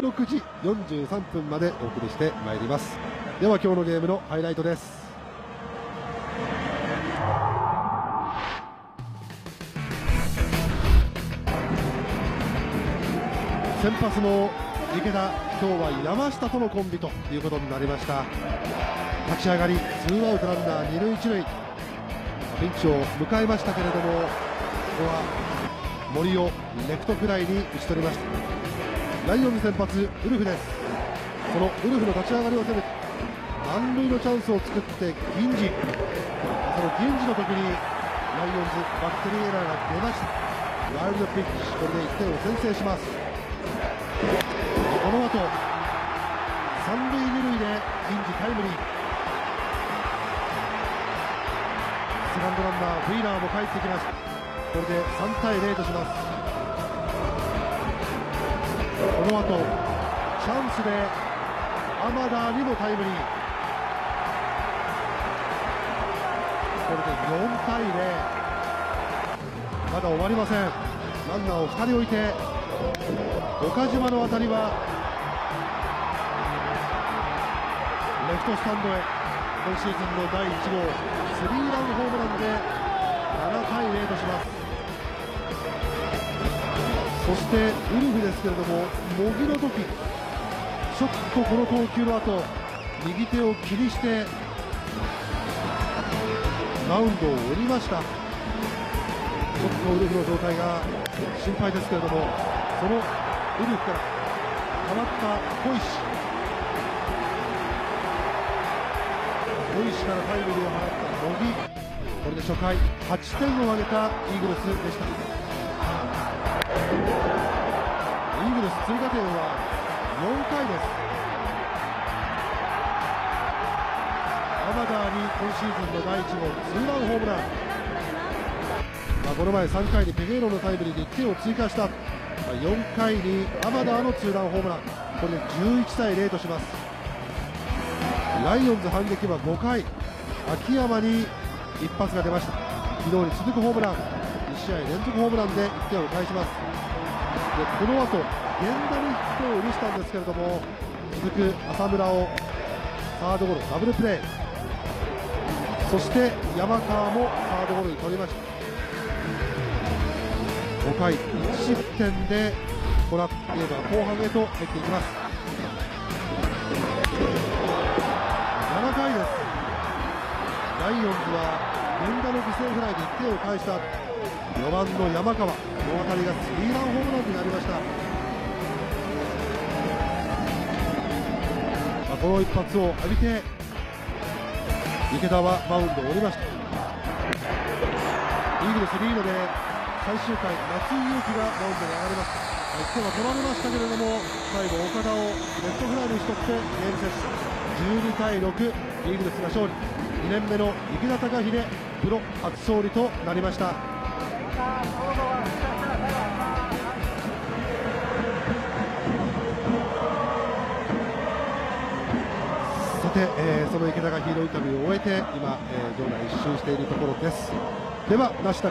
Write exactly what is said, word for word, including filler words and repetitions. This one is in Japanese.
ろくじよんじゅうさんぷんまでお送りしてまいります。では今日のゲームのハイライトです。先発の池田、今日は山下とのコンビということになりました。立ち上がりツーアウトランナー二塁一塁、ピンチを迎えましたけれども、ここは森をレフトフライに打ち取りました。ライオンズ先発ウルフです。そのウルフの立ち上がりを攻めて満塁のチャンスを作って銀次、その銀次の時にライオンズバッテリーエラーが出ました。ワイルドピッチ、これでいってんを先制します。この後三塁二塁で銀次タイムリー、セカンドランナーウィーラーも帰ってきました。これでさんたいゼロとします。この後チャンスで浜田にもタイムリー、これでよんたいゼロ、まだ終わりません。ランナーをふたり置いて岡島の当たりはレフトスタンドへ、今シーズンのだいいちごうスリーランホームランでななたいゼロとします。そしてウルフですけれども、茂木の時ちょっとこの投球の後右手を気にしてマウンドを降りました。ちょっとウルフの状態が心配ですけれども、そのウルフから代わった小石、小石からタイムリーを放った茂木、これで初回はちてんを挙げたイーグルスでした。イーグルス追加点はよんかいです。浜田に今シーズンのだいいちごうツーランホームラン、まあ、この前さんかいにペゲーロのタイムリーでいってんを追加した、まあ、よんかいに浜田のツーランホームラン、これでじゅういちたいゼロとします。ライオンズ反撃はごかい、秋山に一発が出ました。昨日に続くホームラン、にしあいれんぞくホームランでいってんを返します。でこの後源田にヒットを許したんですけれども、続く浅村をサードゴロダブルプレー、そして山川もサードゴロに取りました。ごかいいちしってんでこのゲームは後半へと入っていきます。ななかいです。ライオンズは源田の犠牲フライでいってんを返したよばんの山川の当たりがスリーランホームランになりました。まあ、この一発を浴びて池田はマウンドを降りました。イーグルスリードで最終回松井裕樹がマウンドに上がります。いってんは取られましたけれども、最後岡田をレフトフライに打ち取ってゲームセットじゅうにたいろく、イーグルスが勝利。にねんめの池田貴秀プロ初勝利となりました。さて、えー、その池田がヒーローインタビューを終えて今、えー、場内一周しているところです。では梨田